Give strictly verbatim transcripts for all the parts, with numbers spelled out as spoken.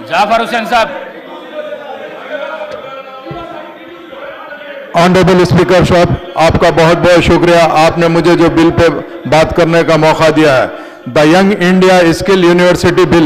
जाफर हुसैन साहब। Honourable speaker साहब, आपका बहुत बहुत शुक्रिया, आपने मुझे जो बिल पे बात करने का मौका दिया है। The young India skill university bill,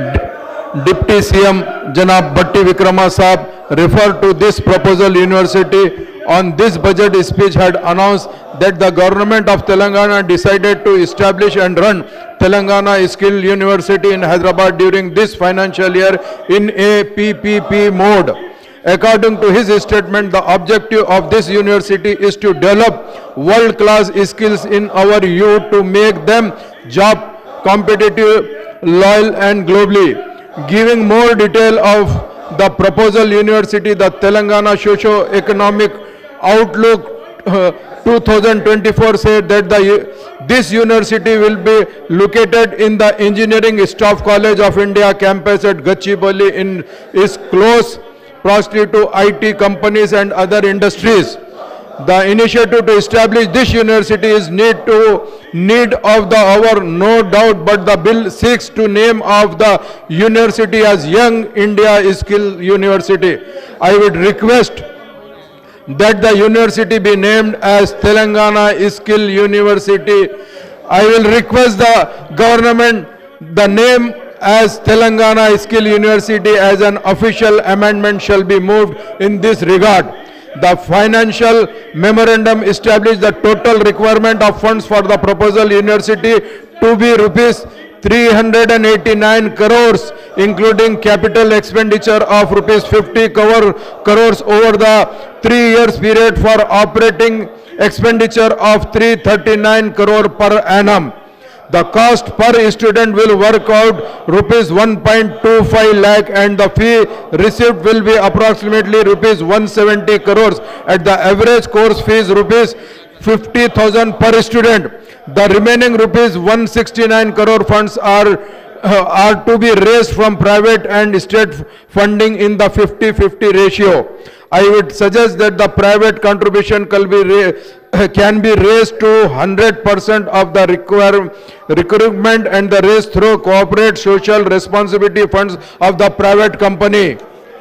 deputy CM जनाब भट्टी विक्रमा साहब refer to this proposal. University on this budget speech had announced that the government of Telangana decided to establish and run Telangana Skill University in Hyderabad during this financial year in a P P P mode. According to his statement, the objective of this university is to develop world-class skills in our youth to make them job competitive, loyal and globally. Giving more detail of the proposal, university, the Telangana Socio-Economic Outlook uh, two thousand twenty-four said that the this university will be located in the Engineering Staff College of India campus at Gachibowli in is close proximity to I T companies and other industries. The initiative to establish this university is need to need of the hour, no doubt, but the bill seeks to name of the university as Young India Skill University. I would request that the university be named as Telangana Skill University. I will request the government the name as Telangana Skill University as an official amendment shall be moved in this regard. The financial memorandum established the total requirement of funds for the proposal university to be rupees three hundred eighty-nine crores, including capital expenditure of rupees fifty crores over the three years period for operating expenditure of three hundred thirty-nine crore per annum. The cost per student will work out rupees one point two five lakh and the fee received will be approximately rupees one hundred seventy crores at the average course fees rupees fifty thousand per student. The remaining rupees one hundred sixty-nine crore funds are uh, are to be raised from private and state funding in the fifty fifty ratio. I would suggest that the private contribution can be, can be raised to one hundred percent of the require, requirement and the raised through corporate social responsibility funds of the private company.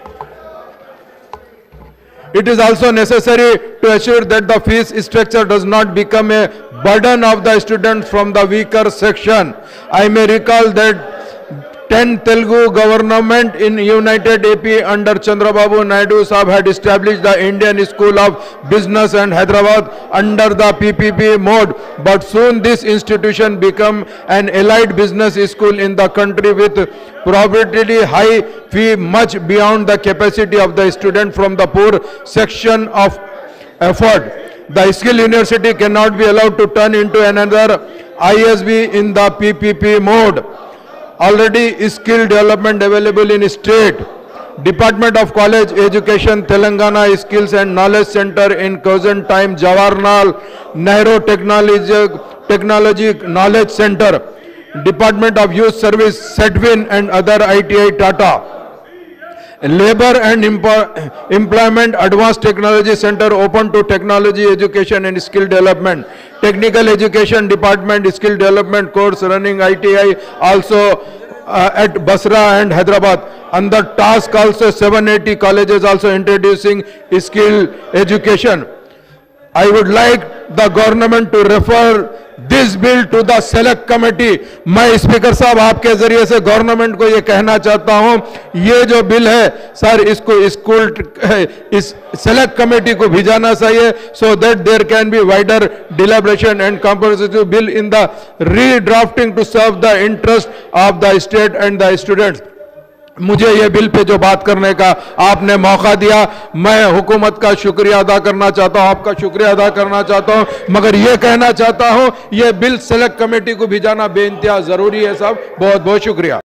It is also necessary to assure that the fees structure does not become a burden of the students from the weaker section. I may recall that ten Telugu government in United A P under Chandrababu Naidu Sahab had established the Indian School of Business and Hyderabad under the P P P mode, but soon this institution became an allied business school in the country with probably high fee much beyond the capacity of the student from the poor section of effort. The skill university cannot be allowed to turn into another I S B in the P P P mode. Already skill development available in state. Department of College Education, Telangana Skills and Knowledge Center in present time, Jawaharlal Nehru Technology, Technology Knowledge Center. Department of Youth Service, Sedwin and other I T I Tata. Labor and Employment Advanced Technology Center open to technology education and skill development. Technical Education Department skill development course running I T I also uh, at Basra and Hyderabad. Under task also seven hundred eighty colleges also introducing skill education. I would like the government to refer this bill to the select committee. मैं speaker साहब आपके जरिए से government को ये कहना चाहता हूँ, ये जो बिल है सर इसको स्कूल इस सेलेक्ट कमेटी को भेजना चाहिए, so that there can be wider deliberation and comprehensive bill in the redrafting to serve the interest of the state and the students. मुझे ये बिल पे जो बात करने का आपने मौका दिया, मैं हुकूमत का शुक्रिया अदा करना चाहता हूँ, आपका शुक्रिया अदा करना चाहता हूँ, मगर ये कहना चाहता हूँ ये बिल सेलेक्ट कमेटी को भेजाना बेइंतहा जरूरी है साहब। बहुत बहुत शुक्रिया।